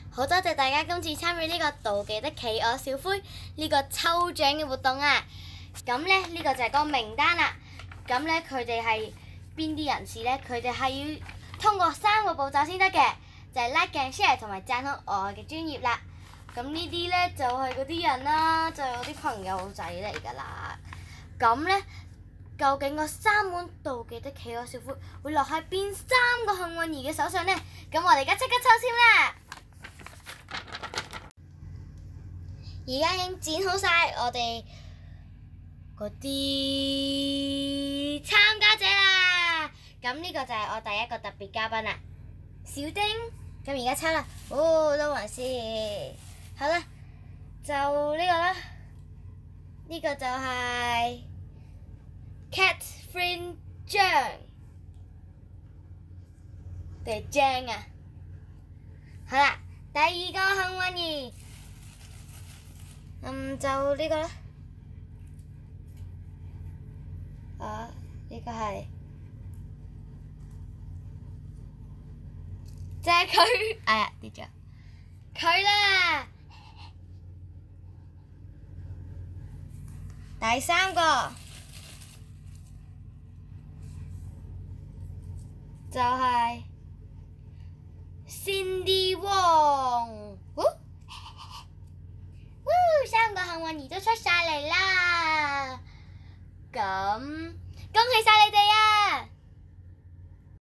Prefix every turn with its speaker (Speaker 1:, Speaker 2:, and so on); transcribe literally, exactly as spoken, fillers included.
Speaker 1: 好多謝大家今次參與呢個妒忌的企鵝小灰呢個抽獎嘅活動啊！咁咧呢個就係個名單啦。咁咧佢哋係邊啲人士咧？佢哋係要通過三個步驟先得嘅，就係 like 嘅 share 同埋讚好我嘅專頁啦。咁呢啲咧就係嗰啲人啦，就係我啲朋友仔嚟㗎啦。咁咧究竟個三碗妒忌的企鵝小灰會落喺邊三個幸運兒嘅手上咧？咁我哋而家即刻抽籤啦！而家已經剪好晒我哋嗰啲參加者啦。咁呢個就係我第一個特別嘉賓啦，小丁。咁而家抽啦，哦，都還是好啦，就呢個啦。呢個就係 Catherine 張定係張啊？好啦，第二個幸運兒。嗯，就呢個啦。啊，呢個係，就係佢。哎呀，跌咗。佢啦。第三個就係 Cindy Wong。三個幸運兒都出晒嚟啦，咁恭喜晒你哋